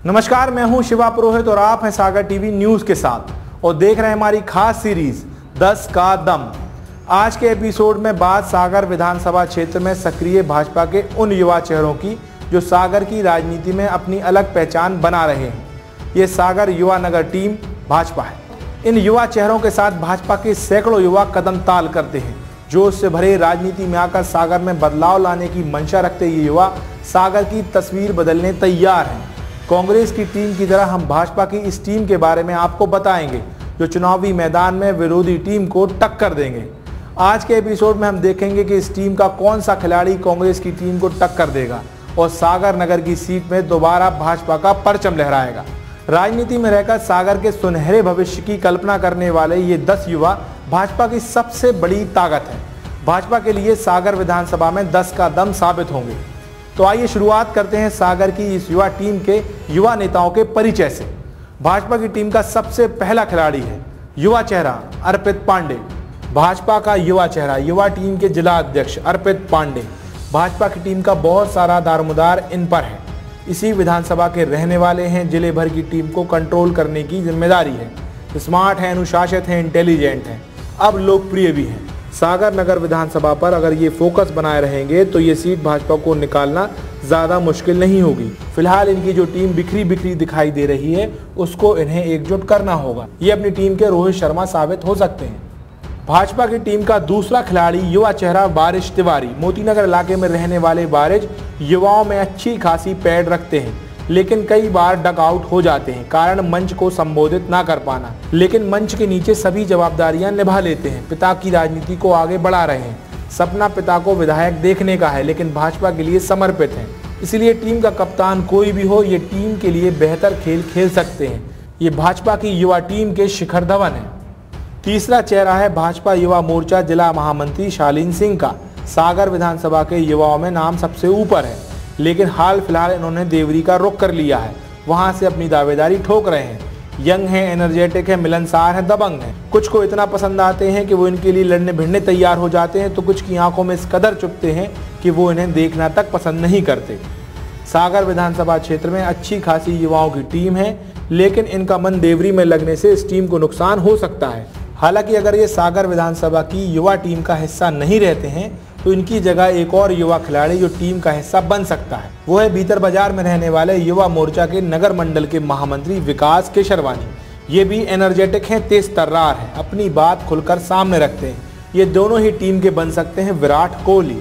नमस्कार, मैं हूं शिवा पुरोहित और आप हैं सागर टीवी न्यूज के साथ और देख रहे हैं हमारी खास सीरीज 10 का दम। आज के एपिसोड में बात सागर विधानसभा क्षेत्र में सक्रिय भाजपा के उन युवा चेहरों की जो सागर की राजनीति में अपनी अलग पहचान बना रहे हैं। ये सागर युवा नगर टीम भाजपा है। इन युवा चेहरों के साथ भाजपा के सैकड़ों युवा कदम ताल करते हैं। जोश से भरे राजनीति में आकर सागर में बदलाव लाने की मंशा रखते ये युवा सागर की तस्वीर बदलने तैयार हैं। कांग्रेस की टीम की तरह हम भाजपा की इस टीम के बारे में आपको बताएंगे जो चुनावी मैदान में विरोधी टीम को टक्कर देंगे। आज के एपिसोड में हम देखेंगे कि इस टीम का कौन सा खिलाड़ी कांग्रेस की टीम को टक्कर देगा और सागर नगर की सीट में दोबारा भाजपा का परचम लहराएगा। राजनीति में रहकर सागर के सुनहरे भविष्य की कल्पना करने वाले ये 10 युवा भाजपा की सबसे बड़ी ताकत है। भाजपा के लिए सागर विधानसभा में 10 का दम साबित होंगे। तो आइए शुरुआत करते हैं सागर की इस युवा टीम के युवा नेताओं के परिचय से। भाजपा की टीम का सबसे पहला खिलाड़ी है युवा चेहरा अर्पित पांडे। भाजपा का युवा चेहरा युवा टीम के जिला अध्यक्ष अर्पित पांडे। भाजपा की टीम का बहुत सारा दारोमदार इन पर है। इसी विधानसभा के रहने वाले हैं। जिले भर की टीम को कंट्रोल करने की जिम्मेदारी है। स्मार्ट हैं, अनुशासित हैं, इंटेलिजेंट हैं, अब लोकप्रिय भी हैं। सागर नगर विधानसभा पर अगर ये फोकस बनाए रहेंगे तो ये सीट भाजपा को निकालना ज़्यादा मुश्किल नहीं होगी। फिलहाल इनकी जो टीम बिखरी बिखरी दिखाई दे रही है उसको इन्हें एकजुट करना होगा। ये अपनी टीम के रोहित शर्मा साबित हो सकते हैं। भाजपा की टीम का दूसरा खिलाड़ी युवा चेहरा बारिश तिवारी। मोतीनगर इलाके में रहने वाले बारिश युवाओं में अच्छी खासी पैड़ रखते हैं, लेकिन कई बार डक आउट हो जाते हैं, कारण मंच को संबोधित ना कर पाना। लेकिन मंच के नीचे सभी जवाबदारियां निभा लेते हैं। पिता की राजनीति को आगे बढ़ा रहे हैं। सपना पिता को विधायक देखने का है, लेकिन भाजपा के लिए समर्पित हैं। इसलिए टीम का कप्तान कोई भी हो, ये टीम के लिए बेहतर खेल खेल सकते हैं। ये भाजपा की युवा टीम के शिखर धवन है। तीसरा चेहरा है भाजपा युवा मोर्चा जिला महामंत्री शालीन सिंह का। सागर विधानसभा के युवाओं में नाम सबसे ऊपर है, लेकिन हाल फिलहाल इन्होंने देवरी का रुख कर लिया है। वहां से अपनी दावेदारी ठोक रहे हैं। यंग हैं, एनर्जेटिक हैं, मिलनसार हैं, दबंग हैं। कुछ को इतना पसंद आते हैं कि वो इनके लिए लड़ने भिड़ने तैयार हो जाते हैं, तो कुछ की आंखों में इस कदर चुभते हैं कि वो इन्हें देखना तक पसंद नहीं करते। सागर विधानसभा क्षेत्र में अच्छी खासी युवाओं की टीम है, लेकिन इनका मन देवरी में लगने से इस टीम को नुकसान हो सकता है। हालांकि अगर ये सागर विधानसभा की युवा टीम का हिस्सा नहीं रहते हैं तो इनकी जगह एक और युवा खिलाड़ी जो टीम का हिस्सा बन सकता है, वो है भीतर बाजार में रहने वाले युवा मोर्चा के नगर मंडल के महामंत्री विकास केशरवानी। ये भी एनर्जेटिक हैं, तेज तर्रार हैं, अपनी बात खुलकर सामने रखते हैं। ये दोनों ही टीम के बन सकते हैं विराट कोहली।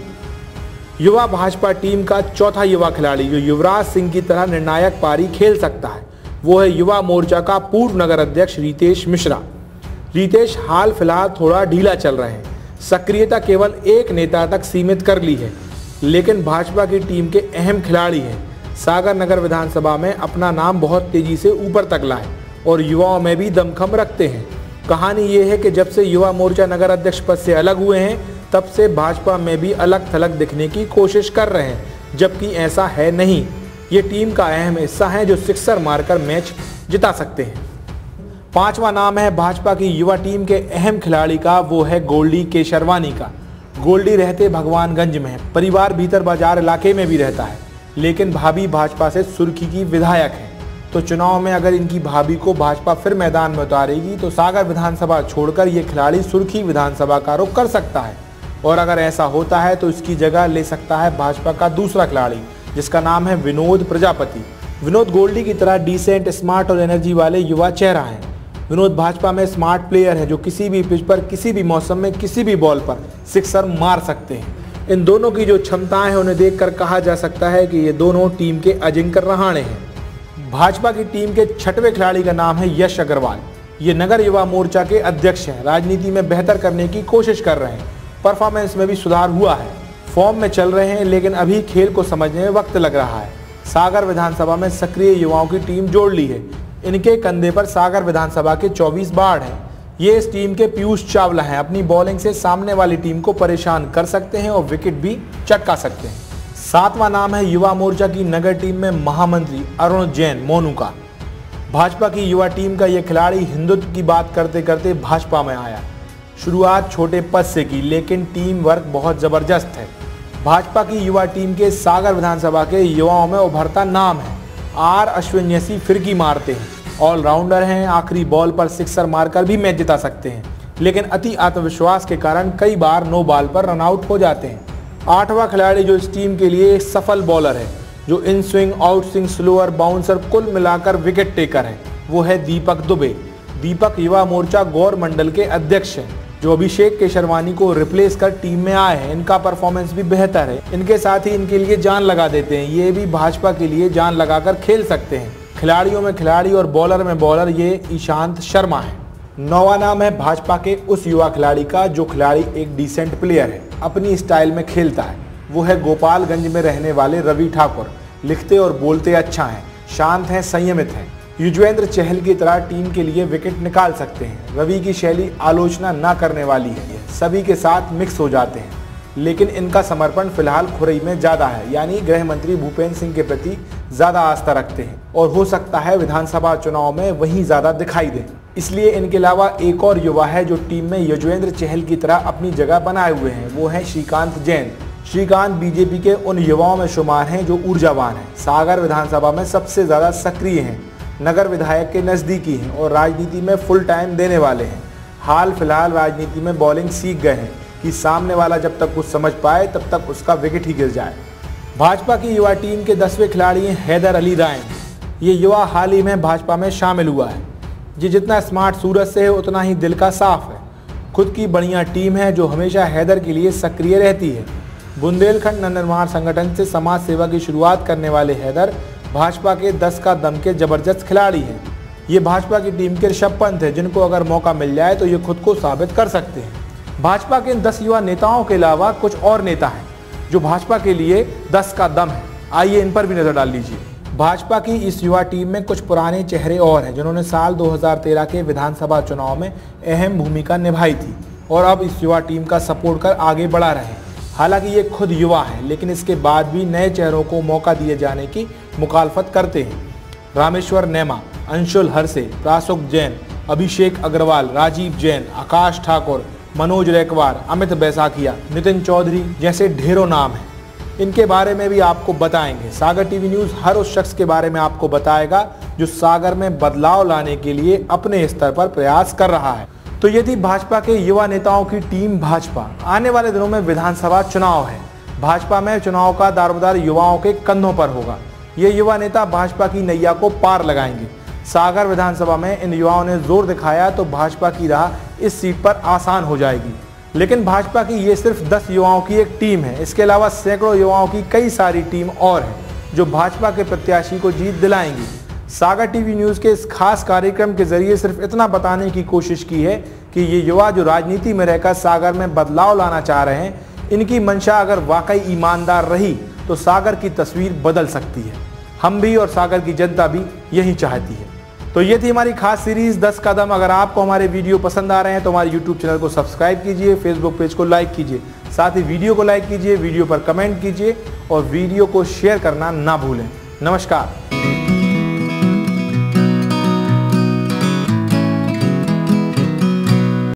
युवा भाजपा टीम का चौथा युवा खिलाड़ी जो युवराज सिंह की तरह निर्णायक पारी खेल सकता है, वो है युवा मोर्चा का पूर्व नगर अध्यक्ष रितेश मिश्रा। रितेश हाल फिलहाल थोड़ा ढीला चल रहे हैं। सक्रियता केवल एक नेता तक सीमित कर ली है, लेकिन भाजपा की टीम के अहम खिलाड़ी हैं। सागर नगर विधानसभा में अपना नाम बहुत तेजी से ऊपर तक लाए और युवाओं में भी दमखम रखते हैं। कहानी ये है कि जब से युवा मोर्चा नगर अध्यक्ष पद से अलग हुए हैं, तब से भाजपा में भी अलग थलग दिखने की कोशिश कर रहे हैं, जबकि ऐसा है नहीं। ये टीम का अहम हिस्सा है जो सिक्सर मारकर मैच जिता सकते हैं। पांचवा नाम है भाजपा की युवा टीम के अहम खिलाड़ी का, वो है गोल्डी केशरवानी का। गोल्डी रहते भगवानगंज में है, परिवार भीतर बाजार इलाके में भी रहता है, लेकिन भाभी भाजपा से सुर्खी की विधायक है। तो चुनाव में अगर इनकी भाभी को भाजपा फिर मैदान में उतारेगी तो सागर विधानसभा छोड़कर ये खिलाड़ी सुर्खी विधानसभा का रुख कर सकता है। और अगर ऐसा होता है तो इसकी जगह ले सकता है भाजपा का दूसरा खिलाड़ी, जिसका नाम है विनोद प्रजापति। विनोद गोल्डी की तरह डिसेंट, स्मार्ट और एनर्जी वाले युवा चेहरा है। विनोद भाजपा में स्मार्ट प्लेयर है जो किसी भी पिच पर, किसी भी मौसम में, किसी भी बॉल पर सिक्सर मार सकते हैं। इन दोनों की जो क्षमताएं हैं उन्हें देखकर कहा जा सकता है कि ये दोनों टीम के अजिंक्य रहाणे हैं। भाजपा की टीम के छठवें खिलाड़ी का नाम है यश अग्रवाल। ये नगर युवा मोर्चा के अध्यक्ष हैं। राजनीति में बेहतर करने की कोशिश कर रहे हैं। परफॉर्मेंस में भी सुधार हुआ है। फॉर्म में चल रहे हैं, लेकिन अभी खेल को समझने में वक्त लग रहा है। सागर विधानसभा में सक्रिय युवाओं की टीम जोड़ ली है। इनके कंधे पर सागर विधानसभा के 24 बाढ़ हैं। ये इस टीम के पीयूष चावला हैं। अपनी बॉलिंग से सामने वाली टीम को परेशान कर सकते हैं और विकेट भी चटका सकते हैं। सातवां नाम है युवा मोर्चा की नगर टीम में महामंत्री अरुण जैन मोनू का। भाजपा की युवा टीम का यह खिलाड़ी हिंदुत्व की बात करते करते भाजपा में आया। शुरुआत छोटे पद से की, लेकिन टीम वर्क बहुत जबरदस्त है। भाजपा की युवा टीम के सागर विधानसभा के युवाओं में उभरता नाम है। आर अश्विन जैसी फिरकी मारते हैं, ऑलराउंडर हैं, आखिरी बॉल पर सिक्सर मारकर भी मैच जिता सकते हैं, लेकिन अति आत्मविश्वास के कारण कई बार नो बॉल पर रन आउट हो जाते हैं। 8वां खिलाड़ी जो इस टीम के लिए एक सफल बॉलर है, जो in swing, out swing, slower, bouncer कुल मिलाकर विकेट टेकर है, वो है दीपक दुबे। दीपक युवा मोर्चा गौर मंडल के अध्यक्ष हैं, जो अभिषेक केशरवानी को रिप्लेस कर टीम में आए हैं। इनका परफॉर्मेंस भी बेहतर है, इनके साथ ही इनके लिए जान लगा देते हैं, ये भी भाजपा के लिए जान लगाकर खेल सकते हैं। खिलाड़ियों में खिलाड़ी और बॉलर में बॉलर, ये ईशांत शर्मा है। 9वां नाम है भाजपा के उस युवा खिलाड़ी का जो खिलाड़ी एक डिसेंट प्लेयर है, अपनी स्टाइल में खेलता है, वो है गोपालगंज में रहने वाले रवि ठाकुर। लिखते और बोलते अच्छा हैं, शांत हैं, संयमित हैं, युजवेंद्र चहल की तरह टीम के लिए विकेट निकाल सकते हैं। रवि की शैली आलोचना न करने वाली है, सभी के साथ मिक्स हो जाते हैं, लेकिन इनका समर्पण फिलहाल खुरई में ज़्यादा है, यानी गृह मंत्री भूपेंद्र सिंह के प्रति ज़्यादा आस्था रखते हैं और हो सकता है विधानसभा चुनाव में वहीं ज़्यादा दिखाई दे। इसलिए इनके अलावा एक और युवा है जो टीम में युजवेंद्र चहल की तरह अपनी जगह बनाए हुए हैं, वो है श्रीकांत जैन। श्रीकांत बीजेपी के उन युवाओं में शुमार हैं जो ऊर्जावान हैं, सागर विधानसभा में सबसे ज़्यादा सक्रिय हैं, नगर विधायक के नज़दीकी हैं और राजनीति में फुल टाइम देने वाले हैं। हाल फिलहाल राजनीति में बॉलिंग सीख गए हैं कि सामने वाला जब तक कुछ समझ पाए तब तक उसका विकेट ही गिर जाए। भाजपा की युवा टीम के 10वें खिलाड़ी हैं हैदर अली रायन। ये युवा हाल ही में भाजपा में शामिल हुआ है। ये जितना स्मार्ट सूरत से है उतना ही दिल का साफ है। खुद की बढ़िया टीम है जो हमेशा हैदर के लिए सक्रिय रहती है। बुंदेलखंड नवनिर्माण संगठन से समाज सेवा की शुरुआत करने वाले हैदर भाजपा के 10 का दम के जबरदस्त खिलाड़ी हैं। ये भाजपा की टीम के ऋषभ पंत है, जिनको अगर मौका मिल जाए तो ये खुद को साबित कर सकते हैं। भाजपा के इन 10 युवा नेताओं के अलावा कुछ और नेता हैं जो भाजपा के लिए 10 का दम है। आइए इन पर भी नजर डाल लीजिए। भाजपा की इस युवा टीम में कुछ पुराने चेहरे और हैं जिन्होंने साल 2013 के विधानसभा चुनाव में अहम भूमिका निभाई थी और अब इस युवा टीम का सपोर्ट कर आगे बढ़ा रहे हैं। हालांकि ये खुद युवा हैं, लेकिन इसके बाद भी नए चेहरों को मौका दिए जाने की मुखालफत करते हैं। रामेश्वर नेमा, अंशुल हरसे, प्रासुक जैन, अभिषेक अग्रवाल, राजीव जैन, आकाश ठाकुर, मनोज रेकवार, अमित बैसाखिया, नितिन चौधरी जैसे ढेरों नाम हैं। इनके बारे में भी आपको बताएंगे। सागर टीवी न्यूज़ हर उस शख्स के बारे में आपको बताएगा जो सागर में बदलाव लाने के लिए अपने स्तर पर प्रयास कर रहा है। तो ये थी भाजपा के युवा नेताओं की टीम भाजपा। आने वाले दिनों में विधानसभा चुनाव है। भाजपा में चुनाव का दारोमदार युवाओं के कंधों पर होगा। ये युवा नेता भाजपा की नैया को पार लगाएंगे। सागर विधानसभा में इन युवाओं ने जोर दिखाया तो भाजपा की राह इस सीट पर आसान हो जाएगी। लेकिन भाजपा की ये सिर्फ 10 युवाओं की एक टीम है। इसके अलावा सैकड़ों युवाओं की कई सारी टीम और है जो भाजपा के प्रत्याशी को जीत दिलाएंगी। सागर टीवी न्यूज़ के इस खास कार्यक्रम के जरिए सिर्फ इतना बताने की कोशिश की है कि ये युवा जो राजनीति में रहकर सागर में बदलाव लाना चाह रहे हैं, इनकी मंशा अगर वाकई ईमानदार रही तो सागर की तस्वीर बदल सकती है। हम भी और सागर की जनता भी यही चाहती है। तो ये थी हमारी खास सीरीज 10 कदम। अगर आपको हमारे वीडियो पसंद आ रहे हैं तो हमारे यूट्यूब चैनल को सब्सक्राइब कीजिए, फेसबुक पेज को लाइक कीजिए, साथ ही वीडियो को लाइक कीजिए, वीडियो पर कमेंट कीजिए और वीडियो को शेयर करना ना भूलें। नमस्कार।